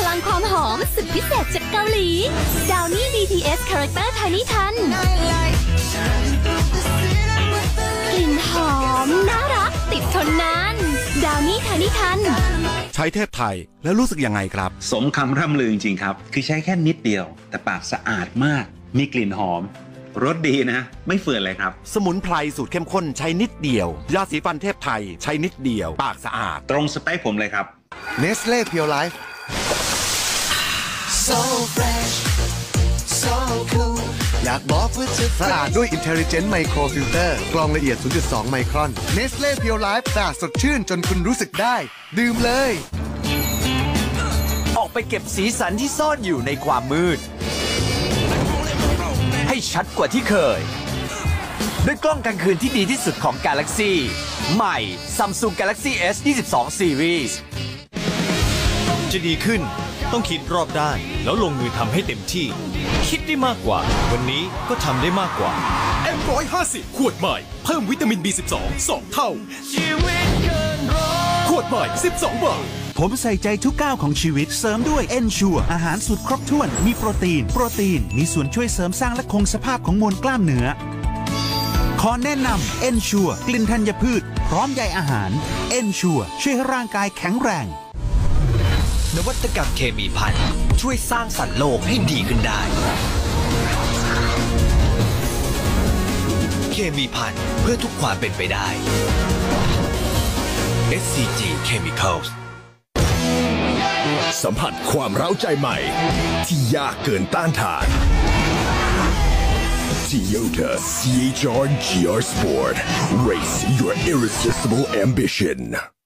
ลังความหอมสุดพิเศษจากเกาหลี Downy BTS Character Tiny Tan กลิ่นหอมน่ารักติดทนนาน Downy Tiny Tan ใช้เทพไทยแล้วรู้สึกยังไงครับสมคำร่ำลือจริงๆครับคือใช้แค่นิดเดียวแต่ปากสะอาดมากมีกลิ่นหอมรสดีนะไม่เฟื่อนเลยครับสมุนไพรสูตรเข้มข้นใช้นิดเดียวยาสีฟันเทพไทยใช้นิดเดียวปากสะอาดตรงสเปคผมเลยครับ Nestle Pure Life So fresh So cool อยากบอกว่าจะสะอาดด้วย Intelligent Micro Filter กรองละเอียด 0.2 ไมครอน Nestle Pure Life สะอาดสดชื่นจนคุณรู้สึกได้ดื่มเลยออกไปเก็บสีสันที่ซ่อนอยู่ในความมืดให้ชัดกว่าที่เคยด้วยกล้องกลางคืนที่ดีที่สุดของ Galaxy ใหม่ Samsung Galaxy S 22 Series จะดีขึ้นต้องคิดรอบด้านแล้วลงมือทำให้เต็มที่คิดได้มากกว่าวันนี้ก็ทำได้มากกว่า M150 ขวดใหม่เพิ่มวิตามิน B12 2 เท่าขวดใหม่12 บาทผมใส่ใจทุกก้าวของชีวิตเสริมด้วย Ensure อาหารสูตรครบถ้วนมีโปรตีนมีส่วนช่วยเสริมสร้างและคงสภาพของมวลกล้ามเนื้อขอแนะนำ Ensure กลิ่นธัญพืชพร้อมใยอาหาร Ensure ช่วยให้ร่างกายแข็งแรงนวัตกรรมเคมีภัณฑ์ช่วยสร้างสรรค์โลกให้ดีขึ้นได้เคมีภัณฑ์เพื่อทุกความเป็นไปได้ SCG Chemicals สัมผัสความเร้าใจใหม่ที่ยากเกินต้านทาน Toyota CHR GR Sport Race your irresistible ambition